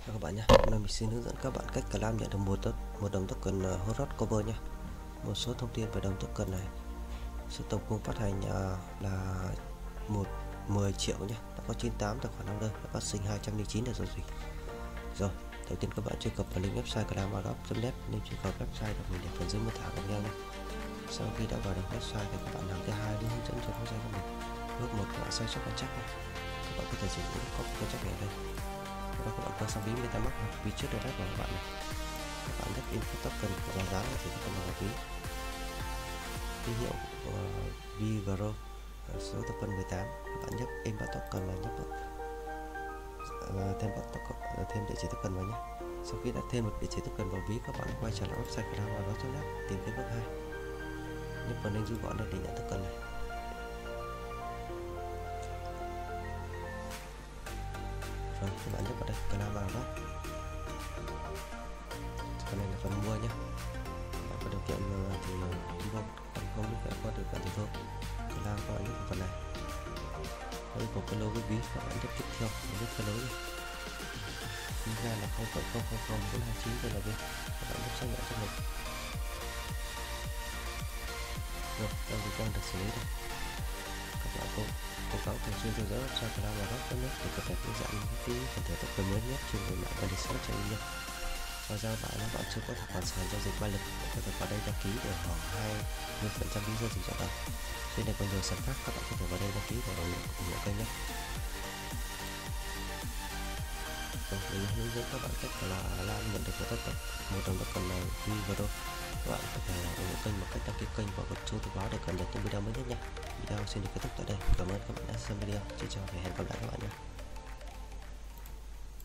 Chào các bạn nhé. Hôm nay mình xin hướng dẫn các bạn cách làm nhận được một đồng token Horus Cover nhé. Một số thông tin về đồng token này. Số tổng cung phát hành là 10 triệu nhé. Đã có 98 tài khoản order, đã phát sinh 209 để giao dịch. Rồi, đầu tiên các bạn truy cập vào link website clamairdrop.net. Nên truy cập website được mình để phần dưới mô tả của video nhé. Sau khi đã vào được website thì các bạn làm thứ hai hướng dẫn cho website của mình. Bước 1 các bạn sai sót contract nhé. Các bạn có thể sử dụng copy contract này đây. Đó, các bạn qua sang ví MetaMask hoặc ví trước direct của các bạn này. Các bạn nhấp info token và báo giá thì các bạn vào ví ký hiệu VGRO số token 18. Các bạn nhấp import token và nhấp thêm địa chỉ token vào nhé. Sau khi đã thêm một địa chỉ token vào ví, các bạn quay trở lại website clamairdrop.net, tìm kiếm bước 2, nhấp vào link rút gọn để nhận token này. Rồi các bạn nhấp vào đây Clamairdrop. Phần này là phần mua nhé. Bạn có điều kiện thì mua, còn không có điều kiện thì thôi. Các bạn nhấp vào phần này. Đây có cái logo ví, các bạn nhấp tiếp theo, nhấp cái lối này. Ví ra là 0.000429 đây là ví. Các bạn nhấp xác nhận cho mình. Rồi, giao dịch đang được xử lý đây. Các bạn cố gắng thường xuyên theo dõi website Clamairdrop.net để cập nhật những dạng cái phần thưởng token mới nhất trên nền mạng và để sớm cho nhé. Ngoài ra nếu bạn chưa có tài khoản sàn giao dịch Binance, có thể vào đây đăng ký để hưởng 20% phí giao dịch trả đầu. Trên này còn nhiều sàn khác, các bạn có thể vào đây đăng ký để ủng hộ kênh nhé. Rồi, mình hướng dẫn các bạn cách làm nhận được một đồng token này như vừa rồi. Các bạn có thể ủng hộ kênh bằng cách đăng ký kênh và bật chuông thông báo để cập nhật những video mới nhất nhé. Video xin được kết thúc tại đây. Cảm ơn các bạn đã xem video. Xin chào và hẹn gặp lại các bạn nhé.